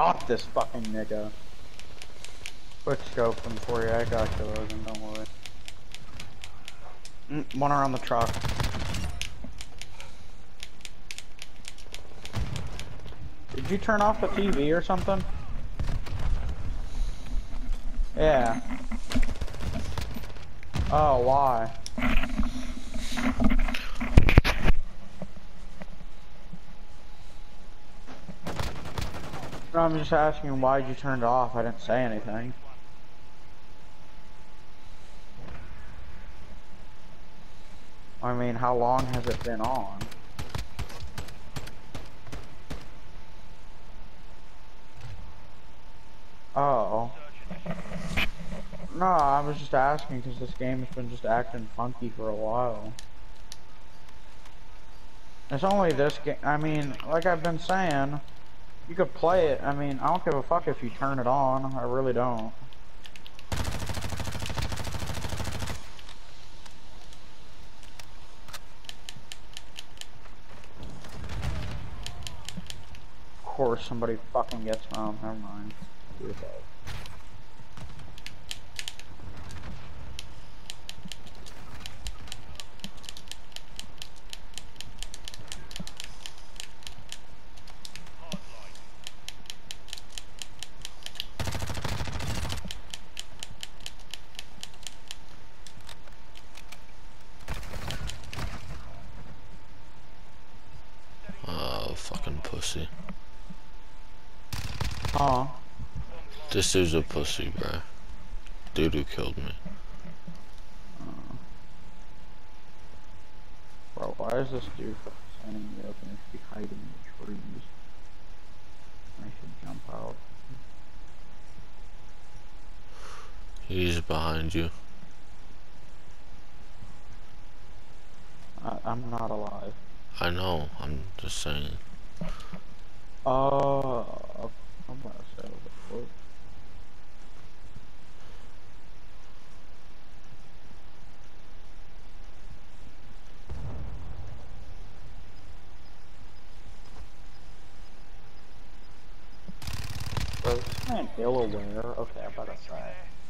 got this fucking nigga. Quick scope them for you. I got you, Logan. Don't worry. One around the truck. Did you turn off the TV or something? Yeah. Oh, why? No, I'm just asking why'd you turn it off? I didn't say anything. I mean, how long has it been on? Oh. No, I was just asking because this game has been just acting funky for a while. It's only this game. I mean, like I've been saying, you could play it. I mean, I don't give a fuck if you turn it on. I really don't. Of course, somebody fucking gets home. Never mind. Do it that. Oh, fucking pussy. Huh? This dude's a pussy, bro. Dude who killed me. Bro, why is this dude standing me up and he should be hiding in the trees? I should jump out. He's behind you. I'm not alive. I know, I'm just saying. I'm about to say what? Bro, this man ill aware. Okay, I'm about to say.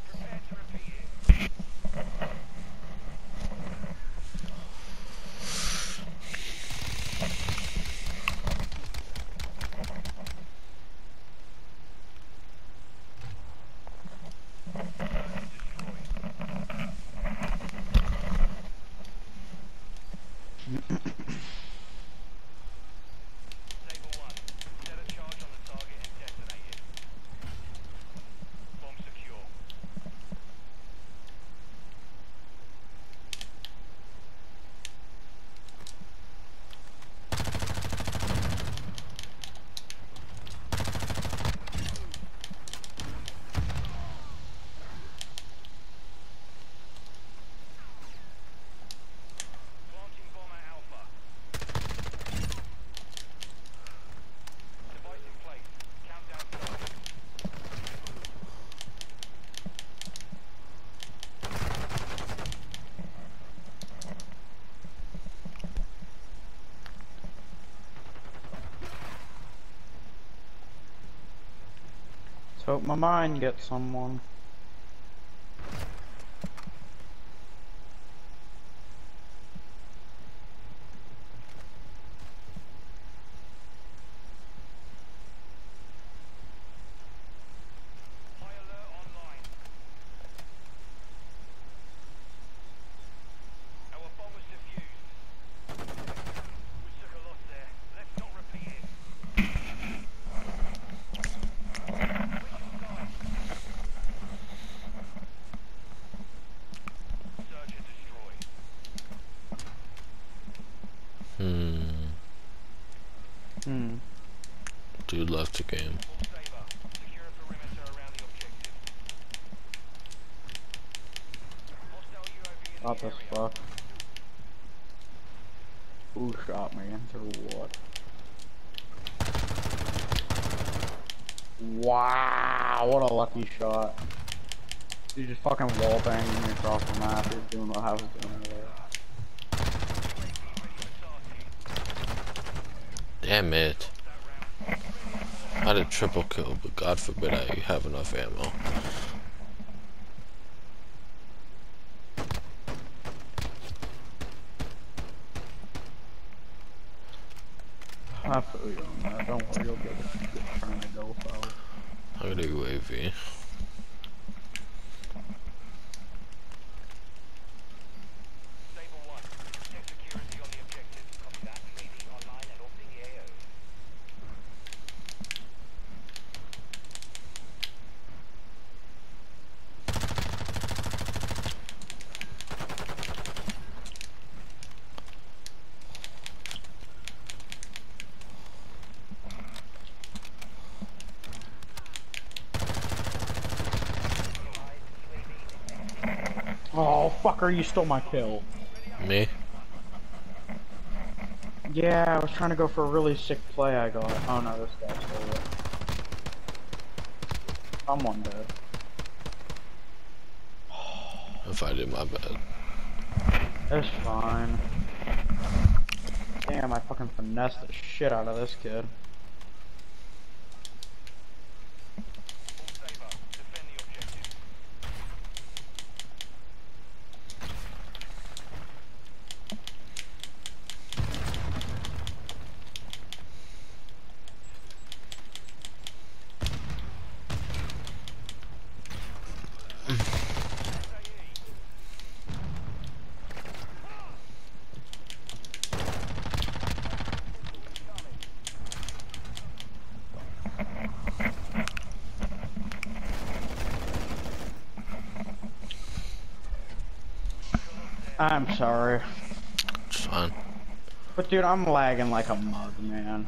Let's hope my mind gets someone. Dude left the game. What the fuck? Who shot me into what? Wow, what a lucky shot. You just fucking wall banging me across the map. You're doing what I was doing earlier. Damn it. I had a triple kill, but God forbid I have enough ammo. I feel you on that. Don't worry, you'll get what you're trying to go for. I got a UAV. Oh, fucker, you stole my kill. Me? Yeah, I was trying to go for a really sick play I got. Oh no, this guy stole it. Someone did. If I did, my bad. It's fine. Damn, I fucking finessed the shit out of this kid. I'm sorry. It's fine. But dude, I'm lagging like a mug, man.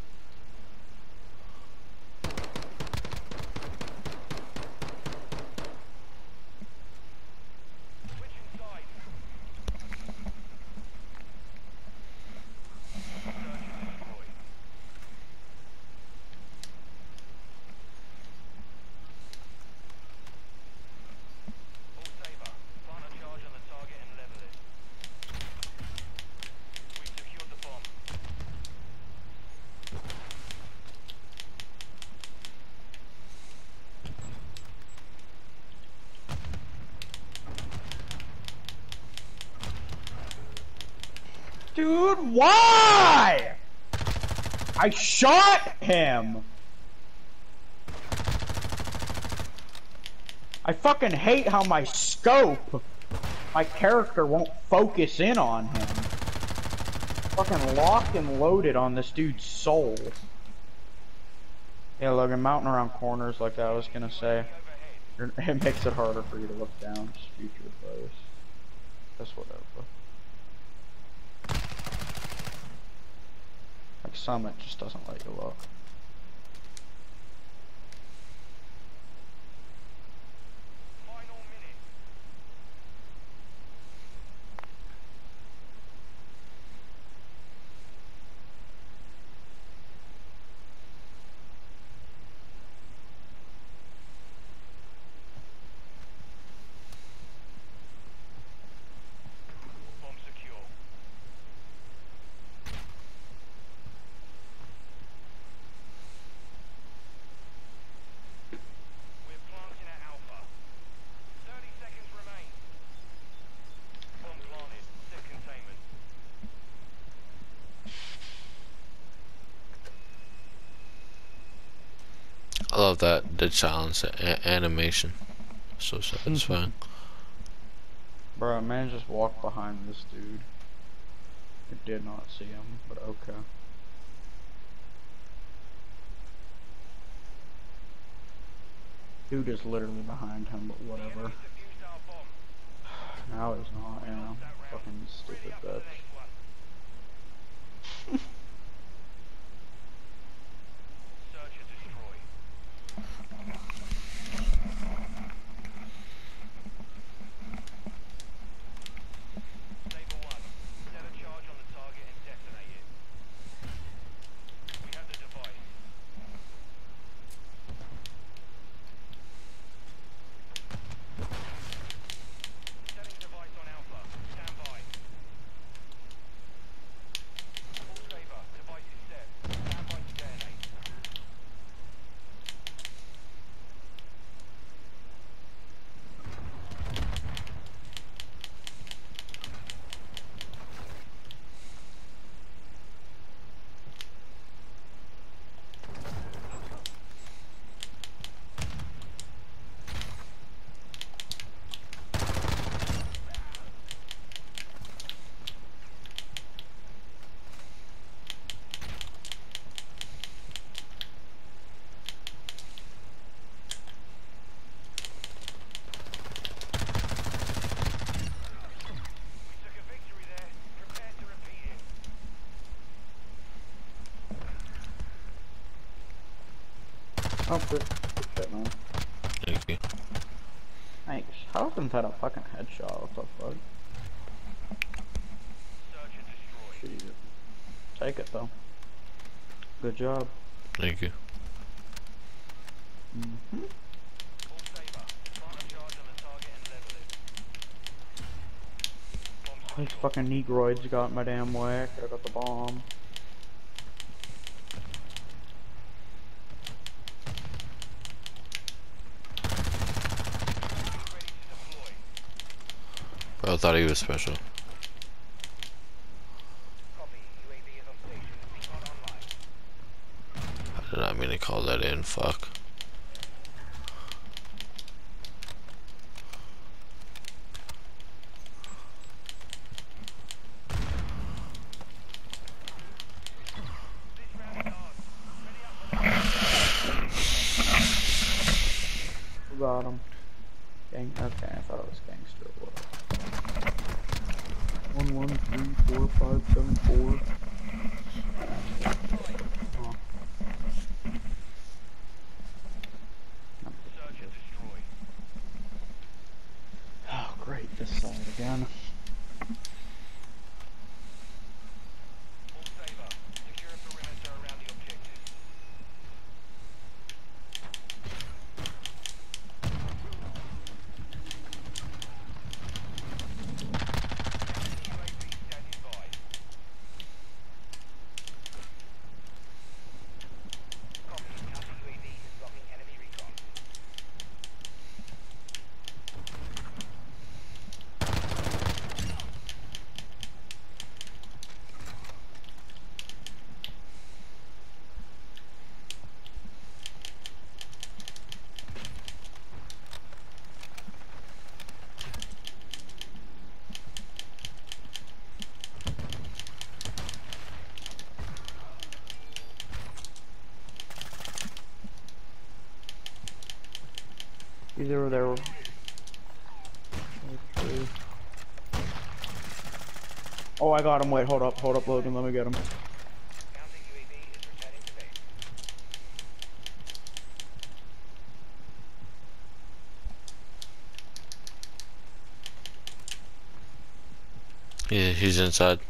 Dude, why? I shot him. I fucking hate how my scope, my character won't focus in on him. Fucking locked and loaded on this dude's soul. Yeah, Logan, mounting around corners like I was gonna say, it makes it harder for you to look down. Just future plays. That's whatever. Like Summit just doesn't let you look. I love that dead silence animation. So satisfying. Bro, man just walked behind this dude. I did not see him, but okay. Dude is literally behind him, but whatever. Now he's not, yeah. Fucking stupid bitch. Oh, good shit, man. Thank you. Thanks. How isn't that a fucking headshot? What the fuck? Jesus. Take it, though. Good job. Thank you. Mm-hmm. These fucking negroids got in my damn way. I got the bomb. Bro, I thought he was special. I did not mean to call that in. Fuck. Who got him? Gang. Okay, I thought it was gangster. 1 1 3 4 5 7 4. Oh. Oh, great! This side again. He's over there. Oh, I got him. Wait, hold up, Logan. Let me get him. Yeah, he's inside.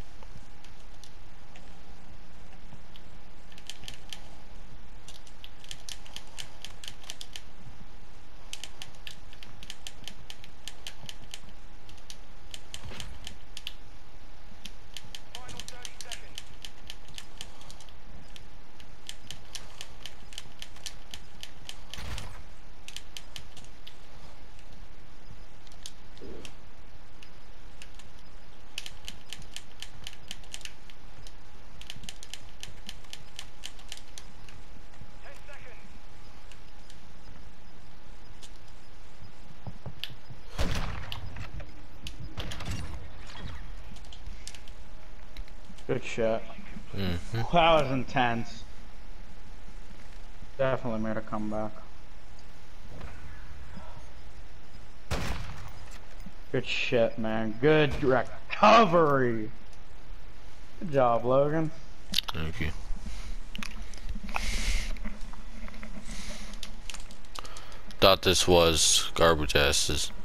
Good shit. Mm-hmm. That was intense. Definitely made a comeback. Good shit, man. Good recovery. Good job, Logan. Thank you. Thought this was garbage asses.